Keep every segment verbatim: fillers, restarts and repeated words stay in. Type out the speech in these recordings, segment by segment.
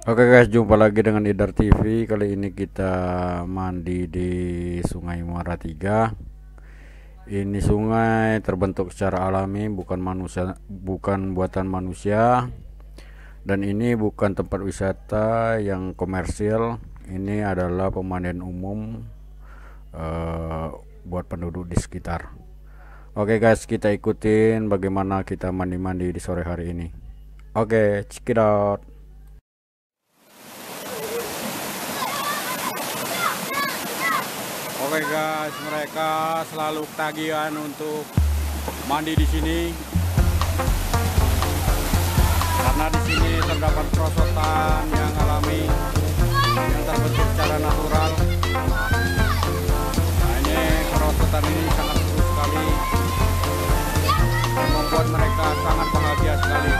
Oke guys, jumpa lagi dengan Idar T V. Kali ini kita mandi di Sungai Muara tiga. Ini sungai terbentuk secara alami, bukan manusia, bukan buatan manusia. Dan ini bukan tempat wisata yang komersil. Ini adalah pemandian umum uh, buat penduduk di sekitar. Oke guys, kita ikutin bagaimana kita mandi-mandi di sore hari ini. Oke, check it out. Oke guys, mereka selalu ketagihan untuk mandi di sini karena di sini terdapat kerosotan yang alami yang terbentuk secara natural. Nah, ini kerosotan ini sangat seru sekali dan membuat mereka sangat bahagia sekali.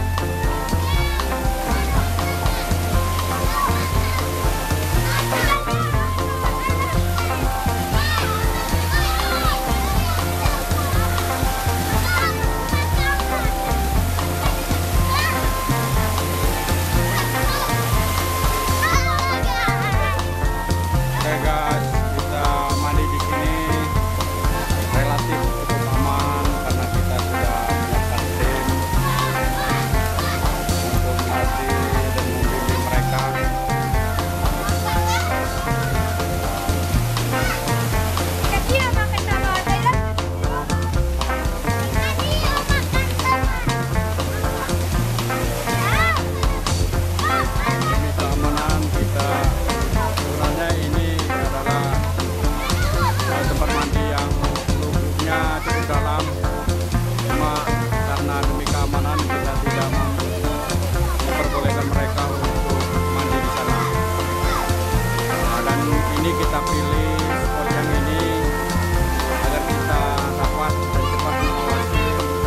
Kita pilih spot yang ini agar kita dapat dan cepat mengawasi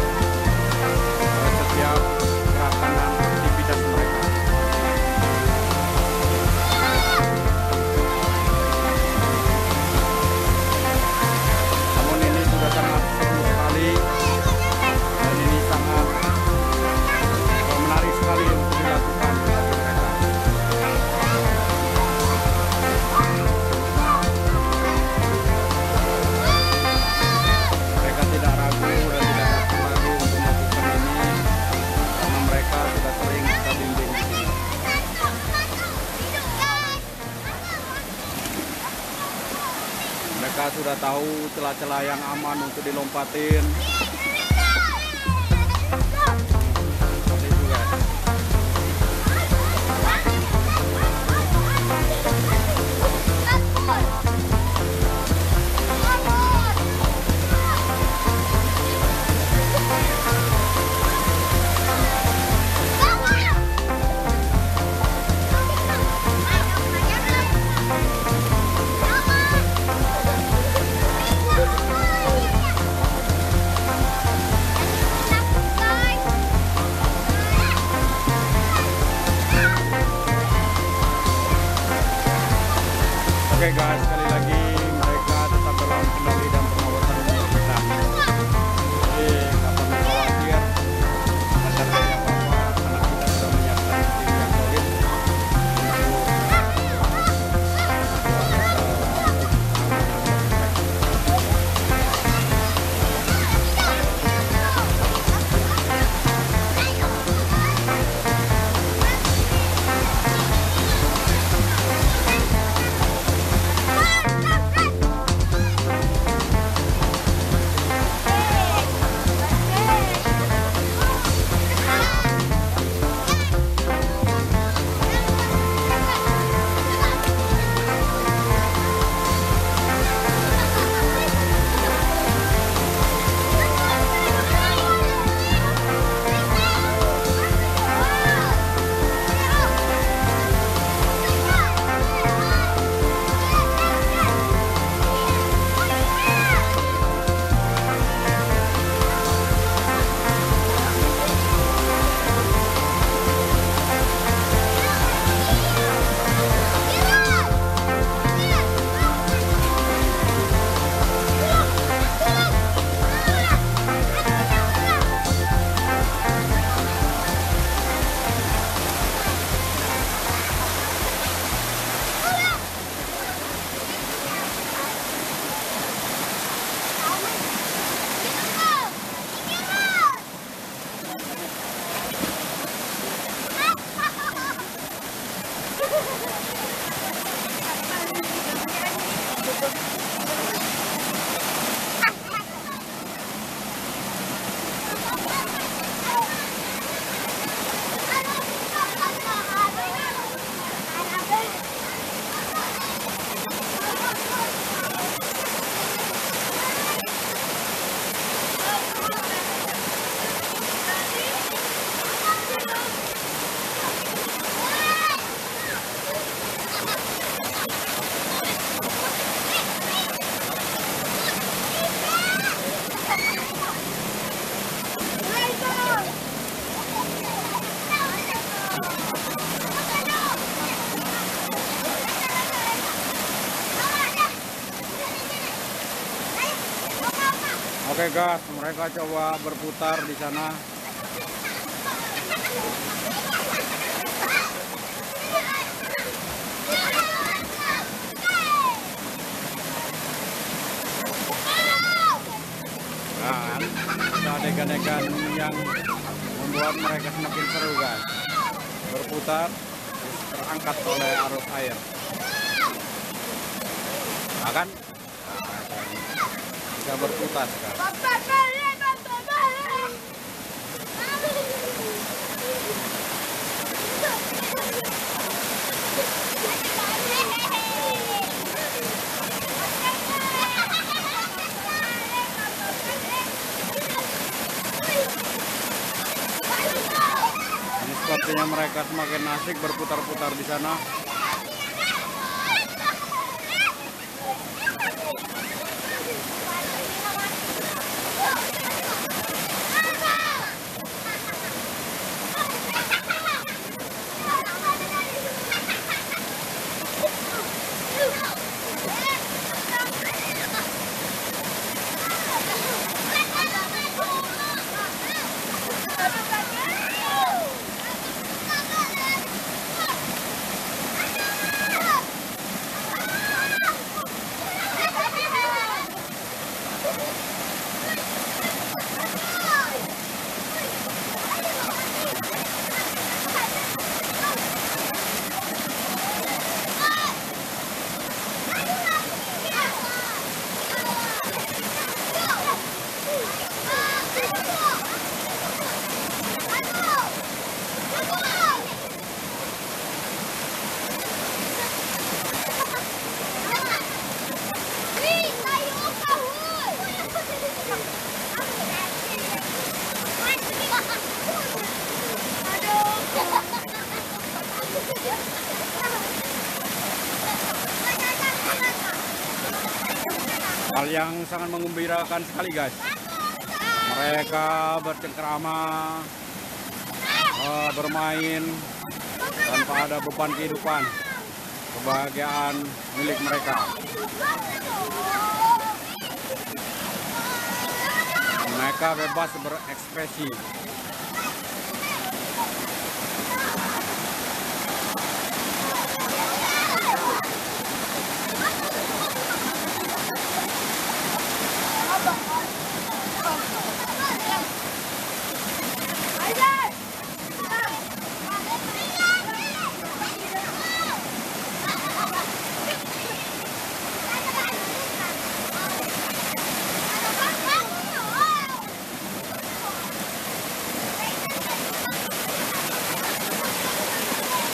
setiap gerakan dan aktivitas mereka. Namun ini sudah sangat seru sekali dan ini sangat menarik sekali untuk dilakukan bagi mereka. Mereka sudah tahu celah-celah yang aman untuk dilompatin. Seperti itu guys. Oke guys, sekali lagi mereka tetap dalam kendali dan pengawasan kita. Jadi nggak perlu khawatir, nggak terjadi apa-apa karena kita sudah menyiapkan tim yang solid untuk Ah! Oke guys, mereka coba berputar di sana. Nah, ada adegan-adegan yang membuat mereka semakin seru guys. Berputar, terangkat oleh arus air. Nah, kan? Nah, bisa berputar kan? Ini sepertinya mereka semakin asik berputar-putar di sana. Hal yang sangat menggembirakan sekali guys. Mereka bercengkrama, uh, bermain tanpa ada beban kehidupan. Kebahagiaan milik mereka. Mereka bebas berekspresi.